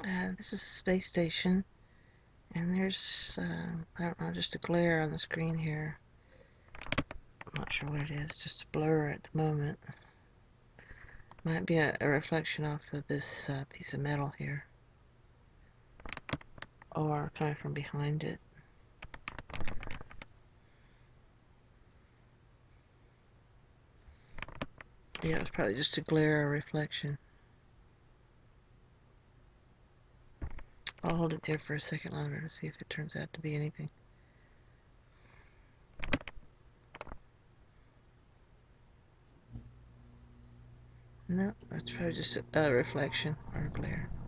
This is a space station, and there's, I don't know, just a glare on the screen here. I'm not sure what it is, just a blur at the moment. Might be a reflection off of this piece of metal here, or coming from behind it. Yeah, it was probably just a glare or reflection. I'll hold it there for a second longer to see if it turns out to be anything. No, that's probably just a reflection or a glare.